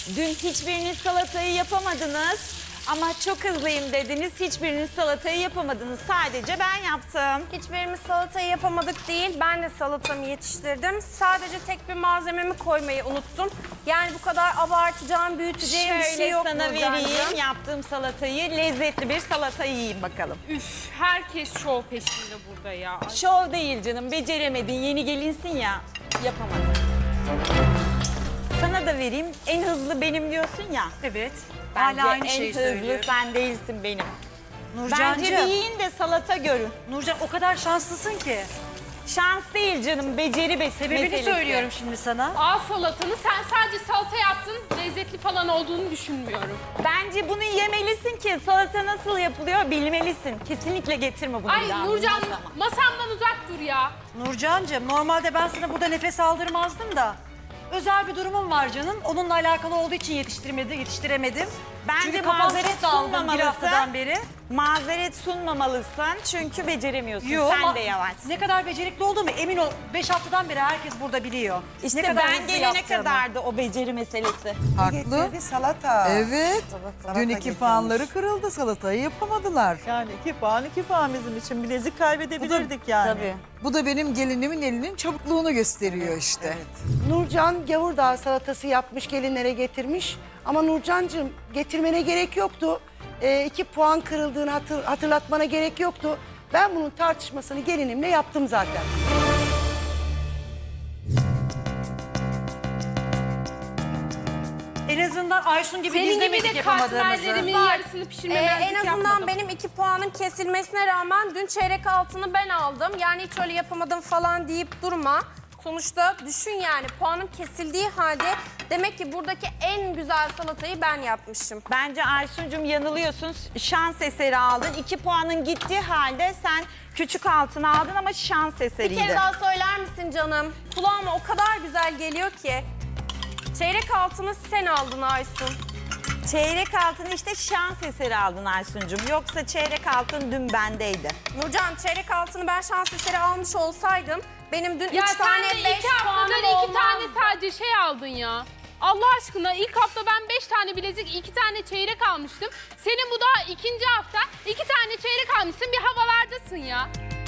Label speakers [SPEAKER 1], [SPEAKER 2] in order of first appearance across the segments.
[SPEAKER 1] Dün hiçbiriniz salatayı yapamadınız. Ama çok hızlıyım dediniz. Hiçbiriniz salatayı yapamadınız. Sadece ben yaptım.
[SPEAKER 2] Hiçbirimiz salatayı yapamadık değil. Ben de salatamı yetiştirdim. Sadece tek bir malzememi koymayı unuttum. Yani bu kadar abartacağım, büyüteceğim bir şey yok.
[SPEAKER 1] Şöyle sana vereyim yaptığım salatayı. Lezzetli bir salata yiyeyim bakalım.
[SPEAKER 3] Üf, herkes şov peşinde burada ya.
[SPEAKER 1] Şov değil canım. Beceremedin. Yeni gelinsin ya. Yapamadın. Sana da vereyim. En hızlı benim diyorsun ya.
[SPEAKER 4] Evet.
[SPEAKER 1] Bence
[SPEAKER 4] Hala aynı
[SPEAKER 1] en
[SPEAKER 4] şeyi
[SPEAKER 1] hızlı
[SPEAKER 4] söylüyorum.
[SPEAKER 1] sen değilsin benim. Bence
[SPEAKER 4] Nurcancığım.
[SPEAKER 1] bir yiyin de salata görün.
[SPEAKER 4] Nurcan o kadar şanslısın ki.
[SPEAKER 1] Şans değil canım, beceri
[SPEAKER 4] Sebebini
[SPEAKER 1] meselesi.
[SPEAKER 4] söylüyorum şimdi sana.
[SPEAKER 3] Al salatanı, sen sadece salata yaptın, lezzetli falan olduğunu düşünmüyorum.
[SPEAKER 1] Bence bunu yemelisin ki salata nasıl yapılıyor bilmelisin. Kesinlikle getirme bunu.
[SPEAKER 3] Ay
[SPEAKER 1] bir daha
[SPEAKER 3] Nurcan,
[SPEAKER 1] masama.
[SPEAKER 3] masamdan uzak dur ya.
[SPEAKER 4] Nurcancığım normalde ben sana burada nefes aldırmazdım da. Özel bir durumum var canım. Onunla alakalı olduğu için yetiştiremedim.
[SPEAKER 1] Bence
[SPEAKER 4] Çünkü
[SPEAKER 1] mazeret
[SPEAKER 4] mazeret aldım bir
[SPEAKER 1] sunmamalısın.
[SPEAKER 4] haftadan beri.
[SPEAKER 1] Mazeret sunmamalısın çünkü beceremiyorsun.
[SPEAKER 4] Yo,
[SPEAKER 1] Sen de yavaşsın.
[SPEAKER 4] Ne kadar becerikli olduğumu emin ol. 5 haftadan beri herkes burada biliyor.
[SPEAKER 1] İşte
[SPEAKER 4] Ne kadar
[SPEAKER 1] ben
[SPEAKER 4] hızlı
[SPEAKER 1] gelene
[SPEAKER 4] yaptığımı.
[SPEAKER 1] kadardı o beceri meselesi.
[SPEAKER 5] Haklı.
[SPEAKER 6] Getirdi salata.
[SPEAKER 5] Evet.
[SPEAKER 6] Salata
[SPEAKER 5] Dün 2
[SPEAKER 6] getirmiş.
[SPEAKER 5] puanları kırıldı. Salatayı yapamadılar.
[SPEAKER 7] Yani 2 puan bizim için. Bilezik kaybedebilirdik yani.
[SPEAKER 1] Tabii.
[SPEAKER 5] Bu da benim gelinimin elinin çabukluğunu gösteriyor işte.
[SPEAKER 6] Nurcan Gavurdağ salatası yapmış, gelinlere getirmiş. Ama Nurcancığım getirmene gerek yoktu. 2 puan kırıldığını hatırlatmana gerek yoktu. Ben bunun tartışmasını gelinimle yaptım zaten.
[SPEAKER 4] En azından Aysun gibi
[SPEAKER 3] Senin gibi
[SPEAKER 4] gizlemedik
[SPEAKER 3] de
[SPEAKER 4] yapamadığımızı.
[SPEAKER 3] katmerlerimin yarısını pişirmemezlik
[SPEAKER 2] En azından
[SPEAKER 3] yapmadım.
[SPEAKER 2] benim 2 puanın kesilmesine rağmen dün çeyrek altını ben aldım. Yani hiç öyle yapamadım falan deyip durma. Sonuçta düşün yani puanım kesildiği halde demek ki buradaki en güzel salatayı ben yapmışım.
[SPEAKER 1] Bence Aysun'cum yanılıyorsun. Şans eseri aldın. 2 puanın gittiği halde sen küçük altın aldın ama şans
[SPEAKER 2] Bir
[SPEAKER 1] eseriydi.
[SPEAKER 2] kere daha söyler misin canım? Kulağıma o kadar güzel geliyor ki. Çeyrek altını sen aldın Aysun.
[SPEAKER 1] Çeyrek altını işte şans eseri aldın Aysun'cum. Yoksa çeyrek altın dün bendeydi.
[SPEAKER 2] Nurcan çeyrek altını ben şans eseri almış olsaydım benim dün
[SPEAKER 3] Ya
[SPEAKER 2] 3
[SPEAKER 3] sen
[SPEAKER 2] tane
[SPEAKER 3] de
[SPEAKER 2] 5
[SPEAKER 3] 2 haftadan
[SPEAKER 2] puanım
[SPEAKER 3] 2 tane
[SPEAKER 2] olmazdı.
[SPEAKER 3] sadece şey aldın ya. Allah aşkına ilk hafta ben 5 tane bilezik, 2 tane çeyrek almıştım. Senin bu da ikinci hafta 2 tane çeyrek almışsın, bir havalardasın ya.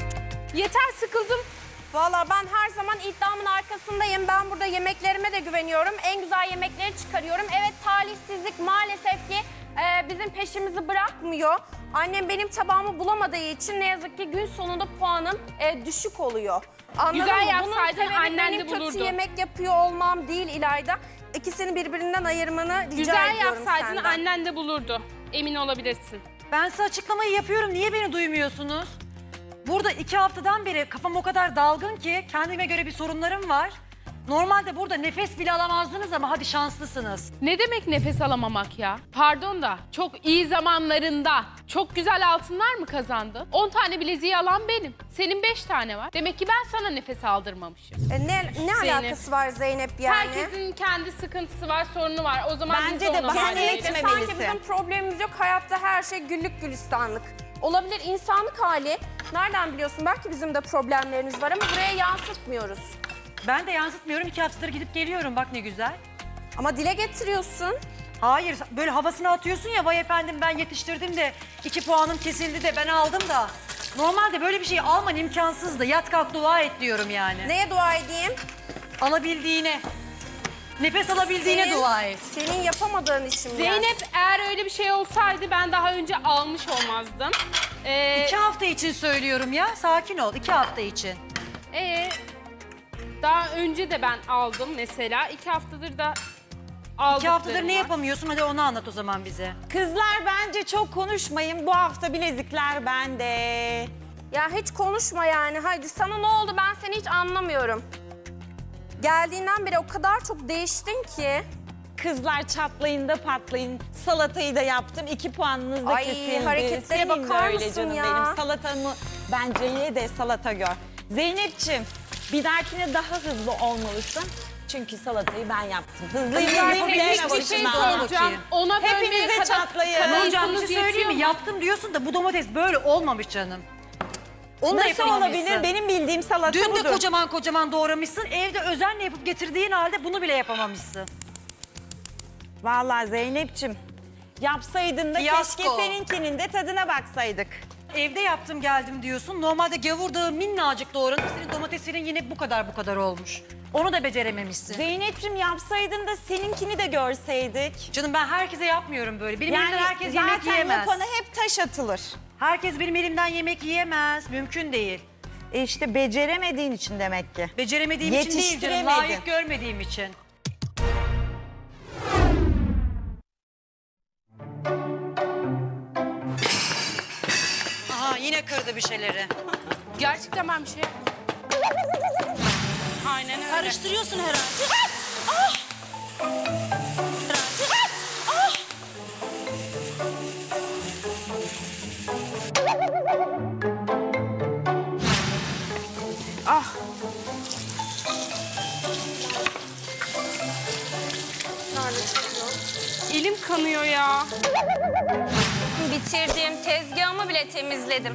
[SPEAKER 3] Yeter, sıkıldım.
[SPEAKER 2] Valla ben her zaman iddiamın arkasındayım. Ben burada yemeklerime de güveniyorum. En güzel yemekleri çıkarıyorum. Evet talihsizlik maalesef ki bizim peşimizi bırakmıyor. Annem benim tabağımı bulamadığı için ne yazık ki gün sonunda puanım düşük oluyor. Anladın
[SPEAKER 3] Güzel
[SPEAKER 2] mı? Bunun
[SPEAKER 3] yapsaydın
[SPEAKER 2] sebebi
[SPEAKER 3] annen de
[SPEAKER 2] benim kötü
[SPEAKER 3] bulurdu.
[SPEAKER 2] yemek yapıyor olmam değil İlayda. İkisini birbirinden ayırmanı rica
[SPEAKER 3] Güzel
[SPEAKER 2] ediyorum
[SPEAKER 3] yapsaydın
[SPEAKER 2] senden.
[SPEAKER 3] annen de bulurdu. Emin olabilirsin.
[SPEAKER 4] Ben size açıklamayı yapıyorum. Niye beni duymuyorsunuz? Burada 2 haftadan beri kafam o kadar dalgın ki kendime göre bir sorunlarım var. Normalde burada nefes bile alamazdınız ama hadi şanslısınız.
[SPEAKER 3] Ne demek nefes alamamak ya? Pardon da çok iyi zamanlarında çok güzel altınlar mı kazandın? 10 tane bileziği alan benim. Senin 5 tane var. Demek ki ben sana nefes aldırmamışım.
[SPEAKER 2] Ne
[SPEAKER 3] Zeynep.
[SPEAKER 2] alakası var Zeynep yani?
[SPEAKER 3] Herkesin kendi sıkıntısı var, sorunu var. O zaman
[SPEAKER 1] Bence
[SPEAKER 3] biz
[SPEAKER 1] de
[SPEAKER 3] ona
[SPEAKER 1] bahane
[SPEAKER 3] halledelim.
[SPEAKER 1] etme.
[SPEAKER 2] Kesinlikle sanki
[SPEAKER 1] etmemelisin.
[SPEAKER 2] bizim problemimiz yok. Hayatta her şey güllük gülistanlık. Olabilir insanlık hali. Nereden biliyorsun? Belki bizim de problemlerimiz var ama buraya yansıtmıyoruz.
[SPEAKER 4] Ben de yansıtmıyorum. 2 haftadır gidip geliyorum. Bak ne güzel.
[SPEAKER 2] Ama dile getiriyorsun.
[SPEAKER 4] Hayır böyle havasını atıyorsun ya vay efendim ben yetiştirdim de 2 puanım kesildi de ben aldım da. Normalde böyle bir şey alman imkansızdı. Yat kalk dua et diyorum yani.
[SPEAKER 2] Neye dua edeyim?
[SPEAKER 4] Alabildiğine. Nefes alabildiğine dua et.
[SPEAKER 2] Senin yapamadığın için mi?
[SPEAKER 3] Zeynep eğer öyle bir şey olsaydı ben daha önce almış olmazdım.
[SPEAKER 4] 2 hafta için söylüyorum ya. Sakin ol. 2 hafta için.
[SPEAKER 3] Daha önce de ben aldım mesela. 2 haftadır da aldım.
[SPEAKER 4] 2 haftadır ne yapamıyorsun? Hadi onu anlat o zaman bize.
[SPEAKER 1] Kızlar bence çok konuşmayın. Bu hafta bilezikler bende.
[SPEAKER 2] Ya hiç konuşma yani. Haydi sana ne oldu ben seni hiç anlamıyorum. Geldiğinden beri o kadar çok değiştin ki.
[SPEAKER 1] Kızlar çatlayın da patlayın. Salatayı da yaptım. 2 puanınız da
[SPEAKER 2] Ay,
[SPEAKER 1] kesildi.
[SPEAKER 2] hareketlere
[SPEAKER 1] Senin de
[SPEAKER 2] bakar
[SPEAKER 1] öyle
[SPEAKER 2] mısın
[SPEAKER 1] canım
[SPEAKER 2] ya?
[SPEAKER 1] benim. Salatamı bence ye de salata gör. Zeynep'ciğim bir dahakine daha hızlı olmalısın. Çünkü salatayı ben yaptım. Hızlıyım deme
[SPEAKER 3] Bir şey
[SPEAKER 1] boşuna.
[SPEAKER 3] soracağım. Ona bölmeye
[SPEAKER 1] Hepiniz de
[SPEAKER 3] kadar
[SPEAKER 1] çatlayın.
[SPEAKER 4] Hocam bir şey söyleyeyim
[SPEAKER 3] yetiyor
[SPEAKER 4] mi?
[SPEAKER 3] mu?
[SPEAKER 4] Yaptım diyorsun da bu domates böyle olmamış canım. Onu da
[SPEAKER 1] Nasıl
[SPEAKER 4] yapamamışsın.
[SPEAKER 1] olabilir? Benim bildiğim salata
[SPEAKER 4] Dün
[SPEAKER 1] budur.
[SPEAKER 4] de kocaman kocaman doğramışsın. Evde özenle yapıp getirdiğin halde bunu bile yapamamışsın.
[SPEAKER 1] Vallahi Zeynep'ciğim yapsaydın da
[SPEAKER 4] Fiyasko.
[SPEAKER 1] keşke seninkinin de tadına baksaydık.
[SPEAKER 4] Evde yaptım geldim diyorsun. Normalde gavur dağı minnacık doğranıp senin domateslerin yine bu kadar olmuş. Onu da becerememişsin.
[SPEAKER 1] Zeynep'ciğim yapsaydın da seninkini de görseydik.
[SPEAKER 4] Canım ben herkese yapmıyorum böyle. Benim elimden herkes yemek
[SPEAKER 1] zaten
[SPEAKER 4] yiyemez.
[SPEAKER 1] yapana hep taş atılır.
[SPEAKER 4] Herkes benim elimden yemek yiyemez. Mümkün değil.
[SPEAKER 1] İşte beceremediğin için demek ki.
[SPEAKER 4] Beceremediğim için değil canım.
[SPEAKER 1] Yetiştiremedin.
[SPEAKER 4] Layık görmediğim için. Aha yine kırdı bir şeyleri.
[SPEAKER 3] Gerçekten ben bir şey Aynen öyle.
[SPEAKER 4] Karıştırıyorsun herhalde.
[SPEAKER 3] Elim kanıyor ya.
[SPEAKER 2] Bitirdim. Tezgahımı bile temizledim.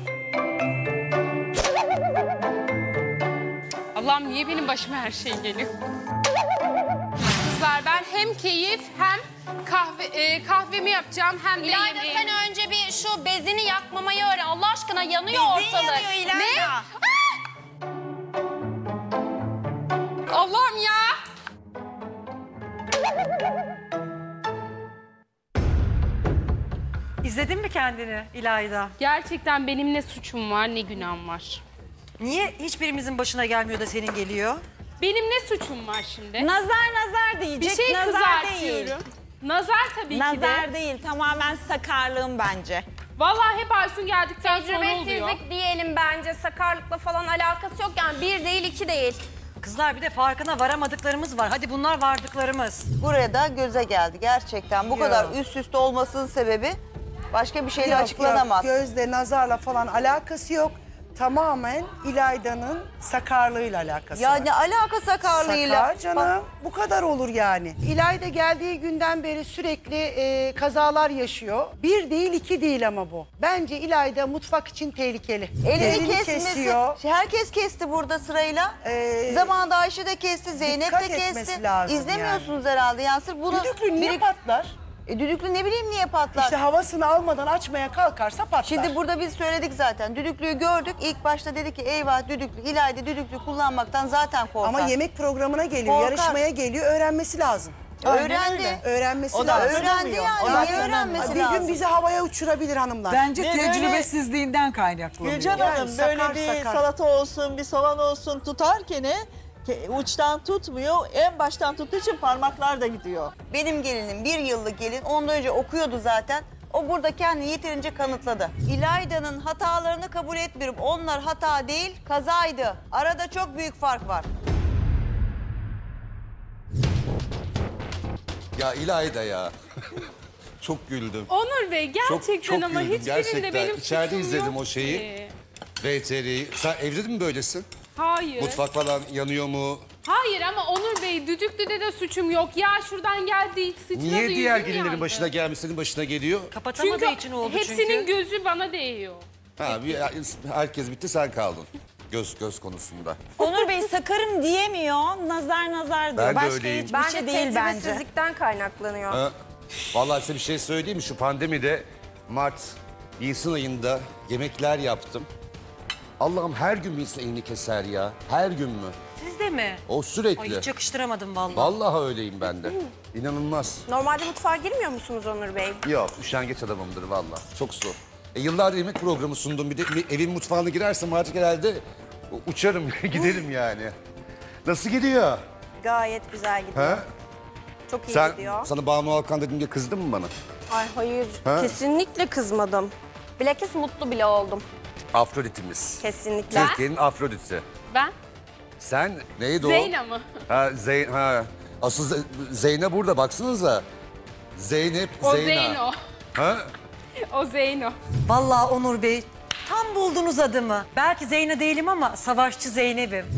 [SPEAKER 3] Allah'ım niye benim başıma her şey geliyor? Kızlar ben hem keyif hem kahvemi yapacağım hem de
[SPEAKER 2] İlayda
[SPEAKER 3] yemeğimi.
[SPEAKER 2] sen önce bir şu bezini yakmamayı öğren. Allah aşkına yanıyor
[SPEAKER 1] Bezin
[SPEAKER 2] ortalık.
[SPEAKER 1] yanıyor İlayda.
[SPEAKER 3] Ne? Allah'ım ya.
[SPEAKER 4] İzledin mi kendini İlayda?
[SPEAKER 3] Gerçekten benim ne suçum var ne günahım var.
[SPEAKER 4] Niye hiçbirimizin başına gelmiyor da senin geliyor?
[SPEAKER 3] Benim ne suçum var şimdi?
[SPEAKER 1] Nazar
[SPEAKER 3] Bir
[SPEAKER 1] diyecek,
[SPEAKER 3] şey
[SPEAKER 1] nazar değil.
[SPEAKER 3] kızartıyorum. Nazar tabii ki de.
[SPEAKER 1] Nazar değil, tamamen sakarlığım bence.
[SPEAKER 3] Vallahi hep Aysun geldikten sonra oluyor.
[SPEAKER 2] Tecrübesizlik diyelim bence. Sakarlıkla falan alakası yok yani. Bir değil, iki değil.
[SPEAKER 4] Kızlar bir de farkına varamadıklarımız var. Hadi bunlar vardıklarımız.
[SPEAKER 8] Buraya da göze geldi gerçekten. Bu kadar üst üste olmasının sebebi başka bir şeyle
[SPEAKER 6] Yok,
[SPEAKER 8] açıklanamaz.
[SPEAKER 6] yok. Gözle, nazarla falan alakası yok. Tamamen İlayda'nın sakarlığıyla alakası
[SPEAKER 8] Ya
[SPEAKER 6] var.
[SPEAKER 8] ne alaka sakarlığıyla?
[SPEAKER 6] Sakar canım. Bu kadar olur yani. İlayda geldiği günden beri sürekli kazalar yaşıyor. Bir değil, iki değil ama bu. Bence İlayda mutfak için tehlikeli.
[SPEAKER 8] Elini kesmesi.
[SPEAKER 6] kesiyor.
[SPEAKER 8] Herkes kesti burada sırayla. Zamanında Ayşe de kesti, Zeynep
[SPEAKER 6] dikkat
[SPEAKER 8] de kesti.
[SPEAKER 6] etmesi lazım
[SPEAKER 8] İzlemiyorsunuz herhalde. Yani sırf bunu
[SPEAKER 6] Düdüklü niye patlar?
[SPEAKER 8] Düdüklü ne bileyim niye patlar?
[SPEAKER 6] İşte havasını almadan açmaya kalkarsa patlar.
[SPEAKER 8] Şimdi burada biz söyledik zaten. Düdüklüyü gördük. İlk başta dedi ki eyvah düdüklü. İlayda düdüklü kullanmaktan zaten korkar.
[SPEAKER 6] Ama yemek programına geliyor,
[SPEAKER 8] Korkar.
[SPEAKER 6] yarışmaya geliyor, öğrenmesi lazım.
[SPEAKER 8] öğrendi.
[SPEAKER 6] Öğrenmesi
[SPEAKER 5] O da
[SPEAKER 6] lazım.
[SPEAKER 8] Öğrendi yani. Niye öğrenmesi
[SPEAKER 6] Bir
[SPEAKER 8] lazım?
[SPEAKER 6] gün bizi havaya uçurabilir hanımlar.
[SPEAKER 5] Bence
[SPEAKER 7] Ve
[SPEAKER 5] tecrübesizliğinden kaynaklanıyor.
[SPEAKER 7] Gülcan
[SPEAKER 6] Yani
[SPEAKER 7] Hanım böyle
[SPEAKER 6] sakar,
[SPEAKER 7] bir
[SPEAKER 6] sakar.
[SPEAKER 7] salata olsun, bir soğan olsun tutarken uçtan tutmuyor. En baştan tuttuğu için parmaklar da gidiyor.
[SPEAKER 8] Benim gelinim 1 yıllık gelin. Ondan önce okuyordu zaten. O burada kendini yeterince kanıtladı. İlayda'nın hatalarını kabul etmiyorum. Onlar hata değil, kazaydı. Arada çok büyük fark var.
[SPEAKER 9] Ya İlayda ya. Çok güldüm.
[SPEAKER 3] Onur Bey gerçekten
[SPEAKER 9] çok
[SPEAKER 3] ama
[SPEAKER 9] güldüm,
[SPEAKER 3] hiçbirinde
[SPEAKER 9] gerçekten.
[SPEAKER 3] benim
[SPEAKER 9] İçeride
[SPEAKER 3] suçum
[SPEAKER 9] izledim
[SPEAKER 3] yok
[SPEAKER 9] o şeyi.
[SPEAKER 3] ki.
[SPEAKER 9] VTR'yi. Sen evde de mi böylesin?
[SPEAKER 3] Hayır.
[SPEAKER 9] Mutfak falan yanıyor mu?
[SPEAKER 3] Hayır ama Onur Bey düdüklüde de suçum yok. Ya şuradan geldi sıçradı
[SPEAKER 9] Niye diğer
[SPEAKER 3] yüzüm
[SPEAKER 9] gelinlerin
[SPEAKER 3] yandı.
[SPEAKER 9] başına gelmiş, senin başına geliyor?
[SPEAKER 4] Kapatamadığı
[SPEAKER 3] Çünkü
[SPEAKER 4] için oldu
[SPEAKER 3] hepsinin
[SPEAKER 4] çünkü.
[SPEAKER 3] gözü bana değiyor.
[SPEAKER 9] Ha, herkes bitti, sen kaldın. Göz konusunda.
[SPEAKER 1] Onur Bey sakarım diyemiyor, nazar diyor.
[SPEAKER 9] Ben de
[SPEAKER 1] Başka
[SPEAKER 9] öyleyim.
[SPEAKER 1] hiçbir
[SPEAKER 2] Bence
[SPEAKER 1] şey değil bence.
[SPEAKER 2] tecrübesizlikten kaynaklanıyor.
[SPEAKER 9] Ha, vallahi size bir şey söyleyeyim mi? Şu pandemide Mart, Nisan ayında yemekler yaptım. Allah'ım her gün bir insan elini keser ya. Her gün mü?
[SPEAKER 4] Siz de mi?
[SPEAKER 9] O
[SPEAKER 4] Ay
[SPEAKER 9] sürekli.
[SPEAKER 4] hiç yakıştıramadım vallahi.
[SPEAKER 9] Vallahi öyleyim ben de. İnanılmaz.
[SPEAKER 2] Normalde mutfağa girmiyor musunuz Onur Bey?
[SPEAKER 9] Yok, üşengeç adamımdır vallahi. Çok zor. Yıllardır yemek programı sundum. Bir de evin mutfağına girersem artık herhalde uçarım, giderim yani. Nasıl gidiyor?
[SPEAKER 2] Gayet güzel gidiyor.
[SPEAKER 9] Ha?
[SPEAKER 2] Çok iyi
[SPEAKER 9] Sen,
[SPEAKER 2] gidiyor.
[SPEAKER 9] sana Banu Alkan dediğimde kızdın mı bana?
[SPEAKER 2] Ay hayır,
[SPEAKER 9] Ha?
[SPEAKER 2] kesinlikle kızmadım. Bilakis mutlu bile oldum.
[SPEAKER 9] Afroditimiz.
[SPEAKER 2] Kesinlikle.
[SPEAKER 9] Türkiye'nin Afrodit'i.
[SPEAKER 3] Ben?
[SPEAKER 9] Sen neydi o?
[SPEAKER 3] Zeyna mı?
[SPEAKER 9] Ha. Asıl Zeyne burada, baksanıza. Zeynep,
[SPEAKER 3] O
[SPEAKER 9] Zeyna.
[SPEAKER 3] Zeyno.
[SPEAKER 9] Ha?
[SPEAKER 3] O Zeyno.
[SPEAKER 4] Vallahi Onur Bey tam buldunuz adımı. Belki Zeynep değilim ama savaşçı Zeynep'im.